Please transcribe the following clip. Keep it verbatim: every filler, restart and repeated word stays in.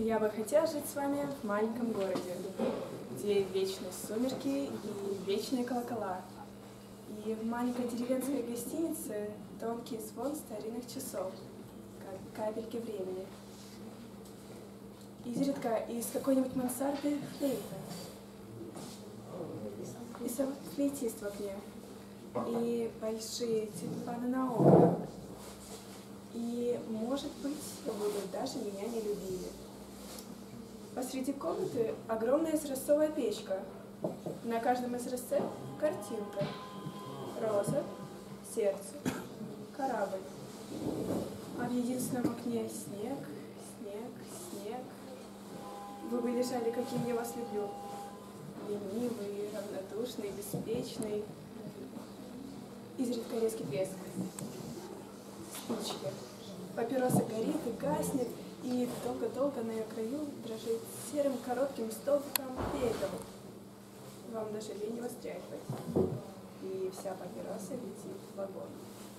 Я бы хотела жить с вами в маленьком городе, где вечные сумерки и вечные колокола. И в маленькой деревенской гостинице тонкий звон старинных часов, как капельки времени. Изредка из какой-нибудь мансарды флейта. И сам флейтист в окне. И большие тюльпаны на окнах. И, может быть, вы даже меня не любили. Посреди комнаты огромная изразцовая печка. На каждом изразце картинка. Роза, сердце, корабль. А в единственном окне снег, снег, снег. Вы бы лежали, каким я вас люблю. Ленивый, равнодушный, беспечный. Изредка резкий треск. Спички. Папироса горит и гаснет, и долго-долго на ее краю дрожит серым коротким столбиком пепел. Вам даже лень его стряхивать. И вся папироса летит в вагон.